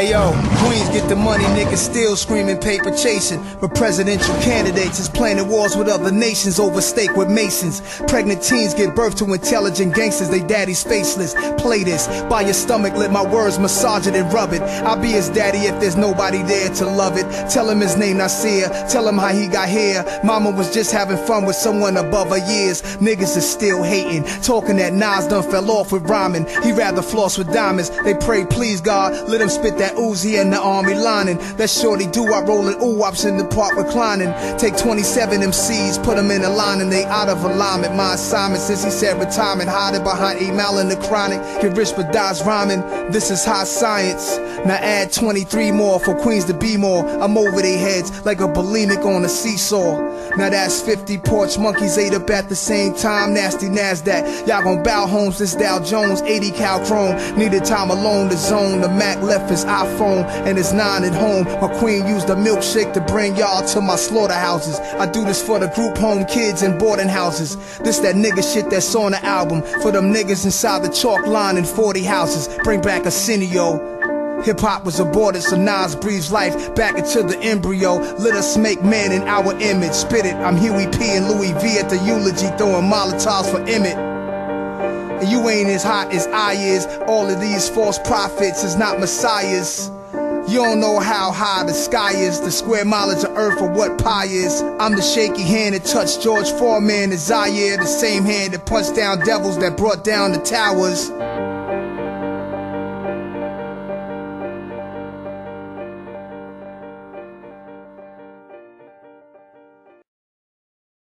Hey yo, Queens get the money, niggas still screaming paper chasing. But presidential candidates is planning wars with other nations over steak with Masons. Pregnant teens give birth to intelligent gangsters, they daddy's faceless. Play this, by your stomach, let my words massage it and rub it. I'll be his daddy if there's nobody there to love it. Tell him his name Nasir, tell him how he got here. Mama was just having fun with someone above her years. Niggas is still hating, talking that Nas done fell off with rhyming. He rather floss with diamonds. They pray, please God, let him spit that Uzi in the army lining. That shorty do-wop rolling ooh-wops in the park reclining. Take 27 MCs, put them in a line and they out of alignment. My assignment since he said retirement, hiding behind email and the chronic. Get rich but dies rhyming, this is high science. Now add 23 more for Queens to be more. I'm over their heads like a bulimic on a seesaw. Now that's 50 porch monkeys ate up at the same time. Nasty NASDAQ, y'all gon' bow homes. This Dow Jones, 80 cal chrome. Needed time alone to zone. The Mac left his iPhone and his 9 at home. My queen used a milkshake to bring y'all to my slaughterhouses. I do this for the group home kids in boarding houses. This that nigga shit that's on the album. For them niggas inside the chalk line in 40 houses. Bring back Arsenio. Hip-hop was aborted, so Nas breathes life back into the embryo. Let us make man in our image. Spit it, I'm Huey P and Louis V at the eulogy, throwing Molotovs for Emmett. And you ain't as hot as I is. All of these false prophets is not messiahs. You don't know how high the sky is, the square mileage of earth or what pi is. I'm the shaky hand that touched George Foreman and Zaire, the same hand that punched down devils that brought down the towers.